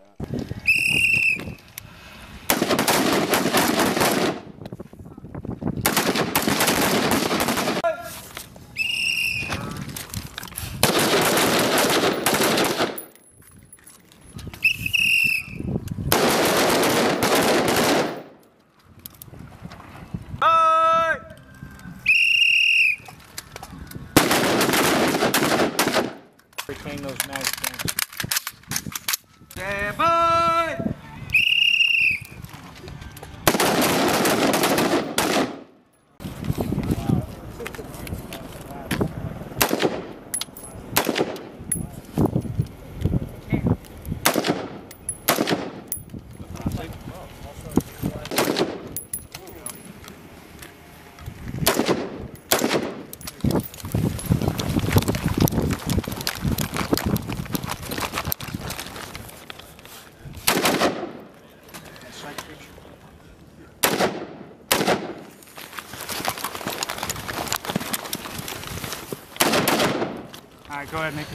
Between those mag stands. Stand by! All right, go ahead, make it.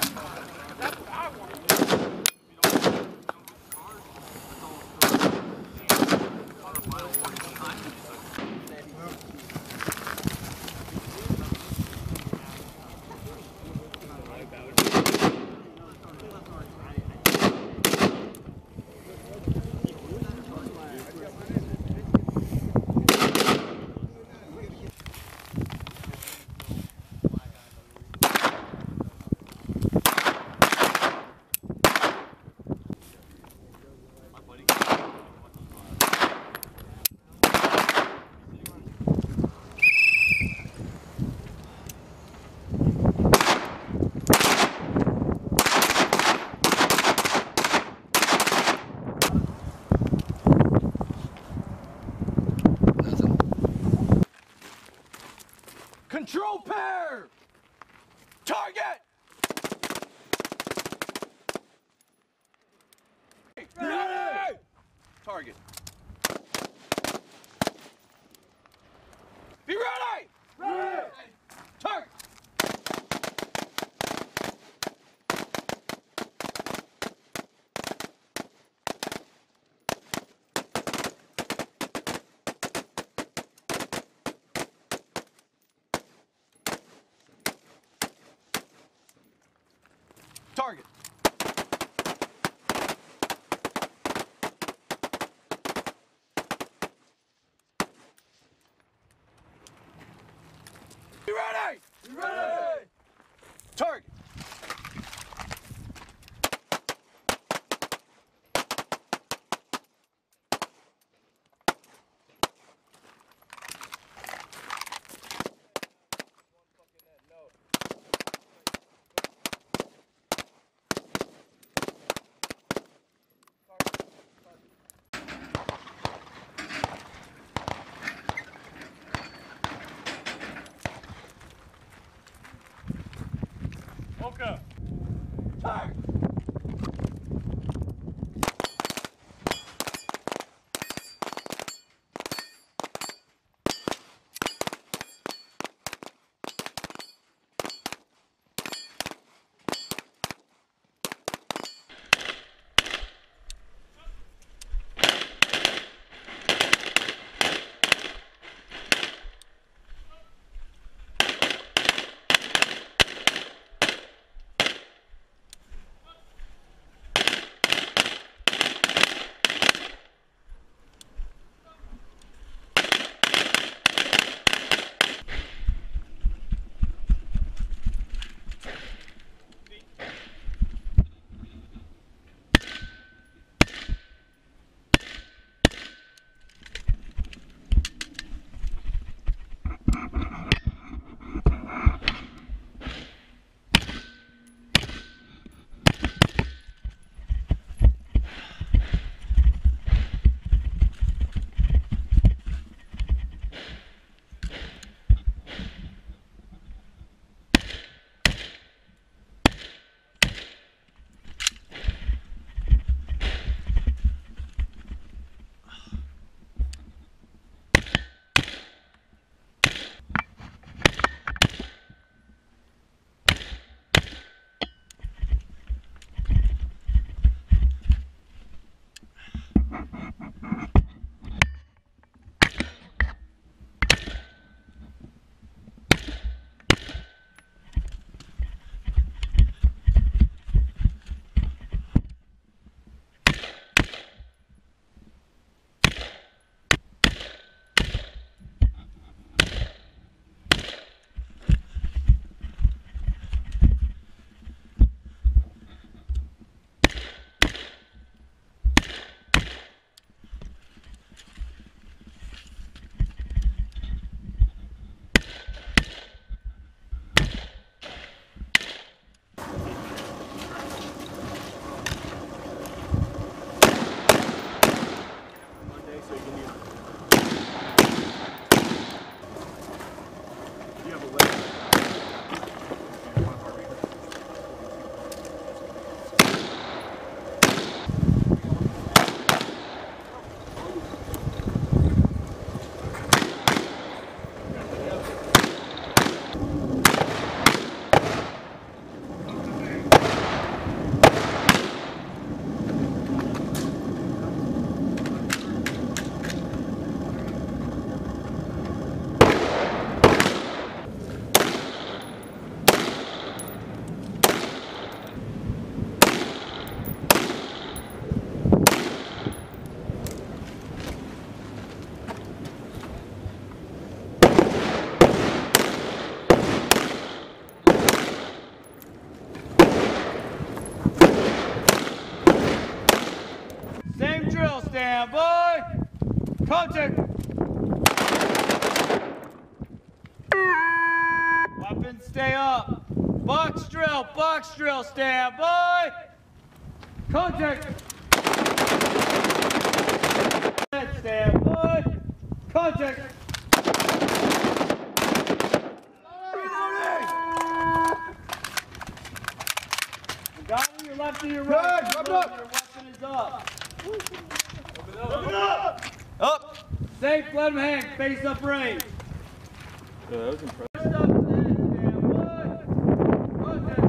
Control pair! Target! Ready! Target. Be ready! Ready! Target! Target. Be ready! Be ready! Target. Oka. Target. drill, stand by. Contact. Weapons stay up. Box drill, stand by. Contact. Stand by. Contact. Got it, your left to your right. Good, Your up. weapon is up. Open up. Up. Safe, let him hang. Face up, raise. That was impressive. First up, stand by. Contact.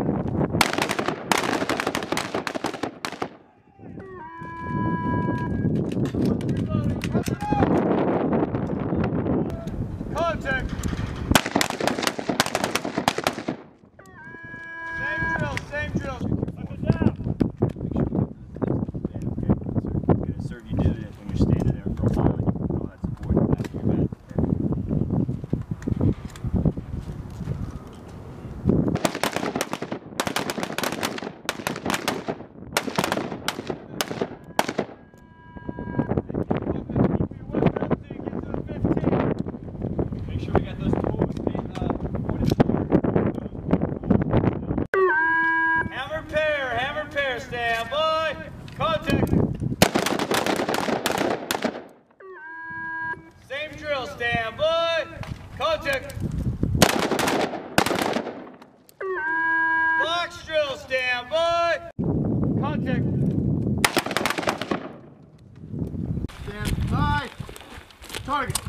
Contact. Same drill. Up and down. Gonna serve you dividends when you're standing there for a while. You can put all that support in the back of your back. Make sure we got those tools Hammer pair, stand by. Contact. Same drill, stand by. Contact. Box drill, stand by. Contact. Stand by. Target.